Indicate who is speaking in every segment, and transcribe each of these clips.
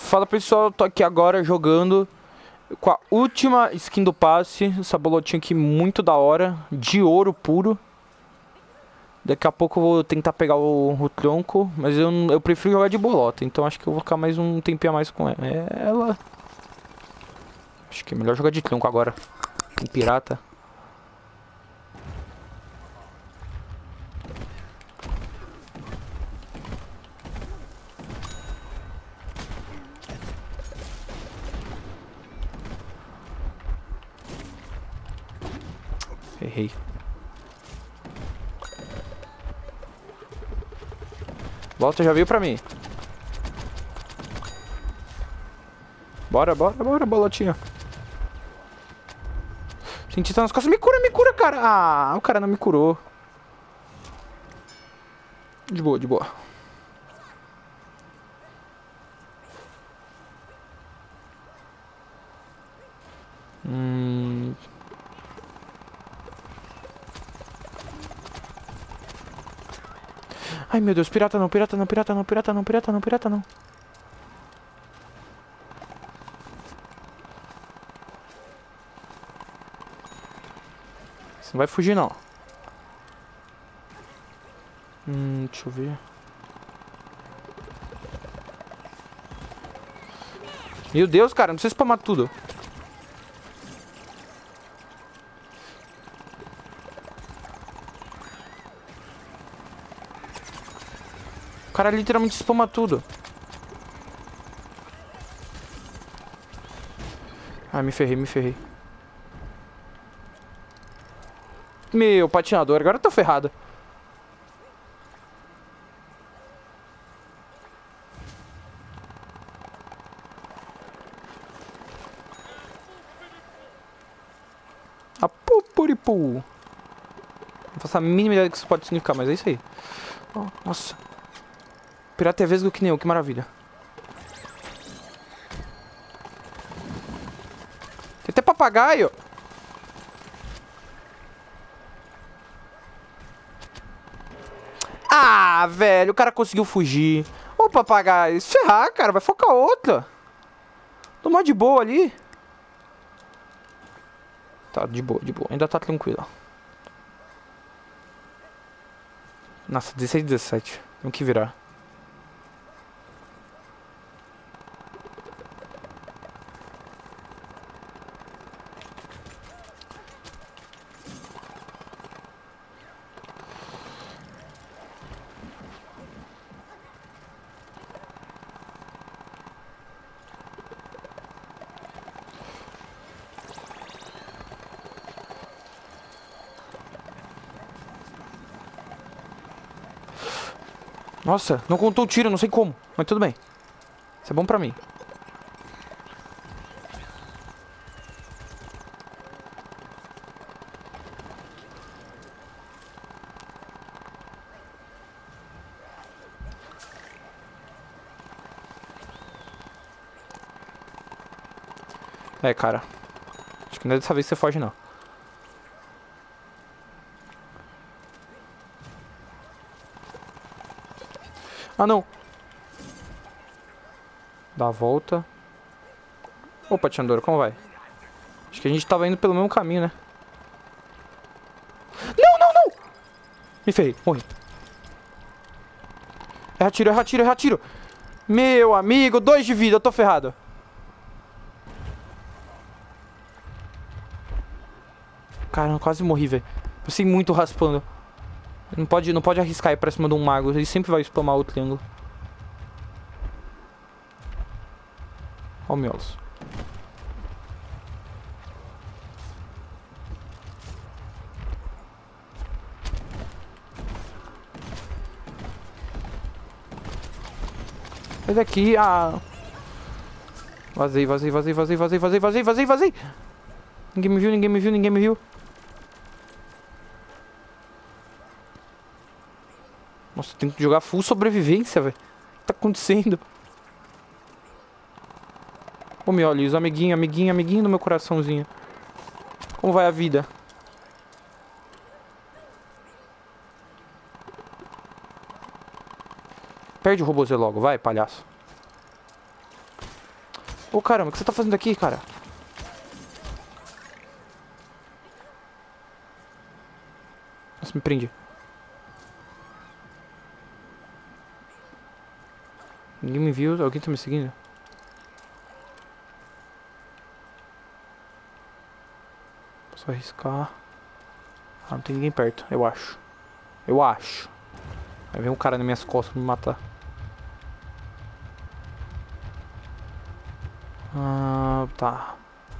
Speaker 1: Fala pessoal, tô aqui agora jogando com a última skin do passe. Essa bolotinha aqui muito da hora, de ouro puro. Daqui a pouco eu vou tentar pegar o tronco, mas eu prefiro jogar de bolota. Então acho que eu vou ficar mais um tempinho a mais com ela. Acho que é melhor jogar de tronco agora. Com pirata. Errei. Volta, já veio pra mim. Bora, bora, bora, bolotinha. Cientista nas costas. Me cura, cara. Ah, o cara não me curou. De boa, de boa. Ai meu Deus, pirata não, pirata não, pirata não, pirata não, pirata não, pirata não. Você não vai fugir não. Deixa eu ver. Meu Deus, cara, não precisa spamar tudo. O cara literalmente spama tudo. Ah, me ferrei, me ferrei. Meu, patinador, agora eu tô ferrado. A pupuripu. Não faço a mínima ideia do que isso pode significar, mas é isso aí. Oh, nossa. Pirata é vesgo que nem eu, que maravilha. Tem até papagaio. Ah, velho, o cara conseguiu fugir. Ô, papagaio, se ferrar, cara, vai focar outra. Tô mó de boa ali. Tá, de boa, ainda tá tranquilo. Nossa, 16, 17. Tem que virar. Nossa, não contou o tiro, não sei como. Mas tudo bem. Isso é bom pra mim. É, cara. Acho que não é dessa vez que você foge, não. Ah, não. Dá a volta. Opa, Tiandora, como vai? Acho que a gente tava indo pelo mesmo caminho, né? Não, não, não! Me ferrei, morri. Erra tiro, erra tiro, erra tiro. Meu amigo, 2 de vida, eu tô ferrado. Caramba, quase morri, velho. Passei muito raspando. Não pode arriscar ir pra cima de um mago. Ele sempre vai spamar o triângulo. Ó o miolos. Sai daqui, ah. Vazei, vazei, vazei, vazei, vazei, vazei, vazei, vazei, vazei. Ninguém me viu, ninguém me viu, ninguém me viu. Nossa, tem que jogar full sobrevivência, velho. O que tá acontecendo? Ô, meu, olha, os amiguinho, amiguinho, amiguinho do meu coraçãozinho. Como vai a vida? Perde o robôzê logo, vai, palhaço. Ô, caramba, o que você tá fazendo aqui, cara? Nossa, me prende. Ninguém me viu? Alguém tá me seguindo? Posso arriscar. Ah, não tem ninguém perto, eu acho. Eu acho. Vai vir um cara nas minhas costas me matar. Ah, tá.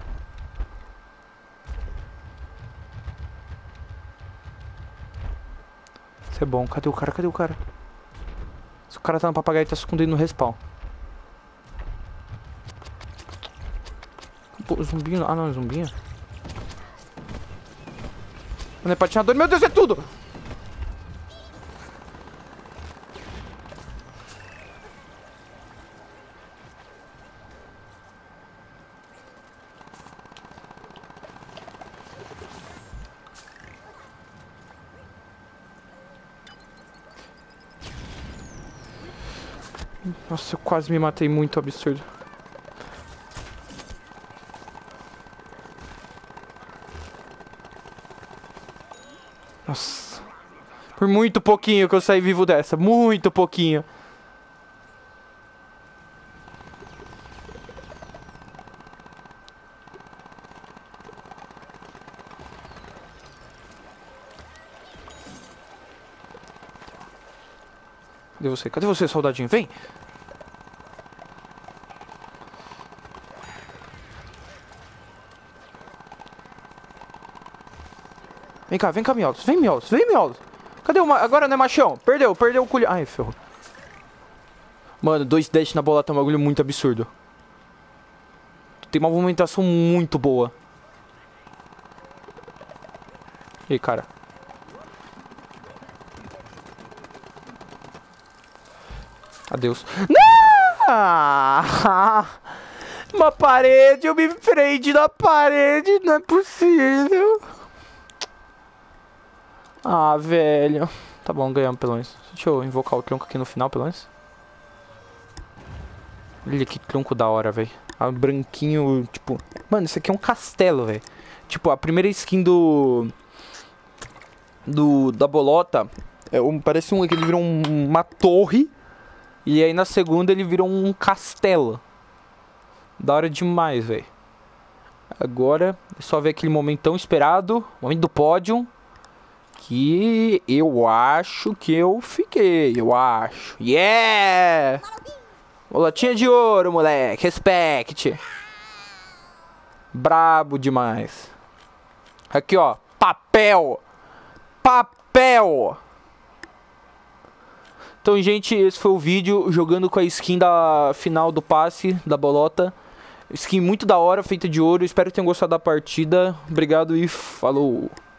Speaker 1: Isso é bom. Cadê o cara? Cadê o cara? Se o cara tá no papagaio, ele tá se escondendo no respawn. Pô, zumbinho. Ah, não, é zumbinho. Não é patinador. Meu Deus, é tudo! Nossa, eu quase me matei, muito absurdo. Nossa. Por muito pouquinho que eu saí vivo dessa. Muito pouquinho. Cadê você? Cadê você, soldadinho? Vem! Vem cá, Miolos. Vem, Miolos. Vem, Miolos. Cadê o... Agora não é machão. Perdeu o culho. Ai, ferrou. Mano, 2 dash na bola tá um bagulho muito absurdo. Tem uma movimentação muito boa. E aí, cara. Adeus. Não! Uma parede, eu me prendi na parede. Não é possível. Ah, velho. Tá bom, ganhamos pelo menos. Deixa eu invocar o tronco aqui no final, pelo menos. Olha que tronco da hora, velho. Ah, branquinho, tipo... Mano, isso aqui é um castelo, velho. Tipo, a primeira skin da bolota... parece que ele virou uma torre. E aí na segunda ele virou um castelo. Da hora demais, velho. Agora é só ver aquele momento tão esperado. Momento do pódio. Que eu acho que eu fiquei. Eu acho. Yeah! Bolotinha de ouro, moleque. Respect. Brabo demais. Aqui, ó. Papel. Papel. Então, gente, esse foi o vídeo jogando com a skin da final do passe da bolota. Skin muito da hora, feita de ouro. Espero que tenham gostado da partida. Obrigado e falou.